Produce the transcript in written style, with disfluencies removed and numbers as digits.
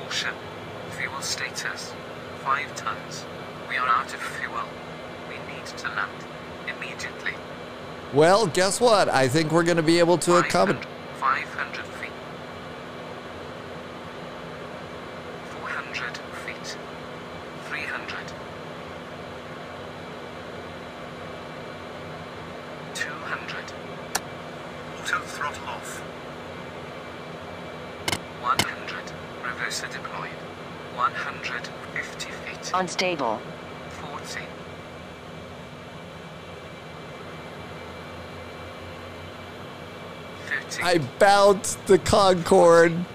Caution. Fuel status. 5 tons. We are out of fuel. We need to land immediately. Well, guess what? I think we're going to be able to accommodate. 500 feet. 400 feet. 300. 200. Auto throttle off. 100. Reverser deployed. 150 feet. Unstable. 40. 30. I bounced the Concorde.